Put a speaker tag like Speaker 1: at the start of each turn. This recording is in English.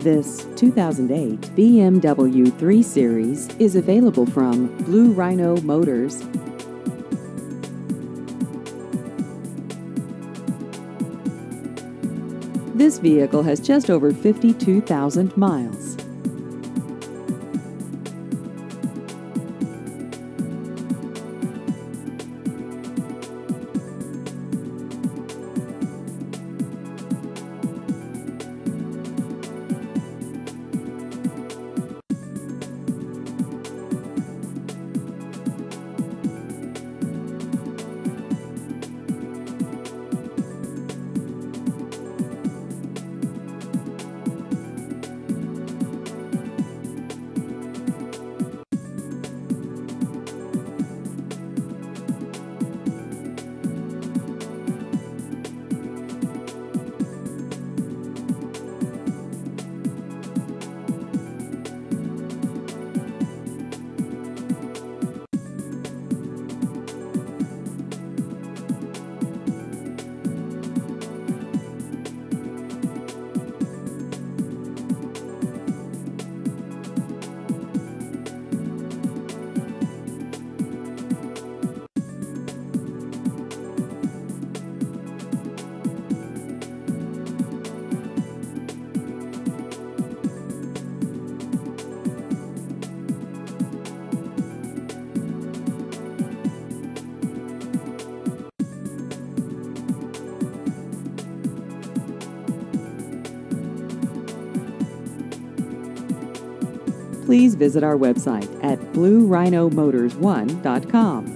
Speaker 1: This 2008 BMW 3 Series is available from Blue Rhino Motors. This vehicle has just over 52,000 miles. Please visit our website at bluerhinomotors1.com.